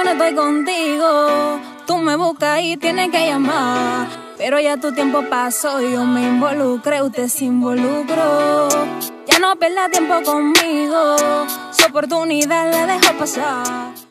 cuando estoy contigo. Tú me buscas y tienes que llamar, pero ya tu tiempo pasó y yo me involucré, usted se involucró. Ya no pierda tiempo conmigo, su oportunidad la dejó pasar.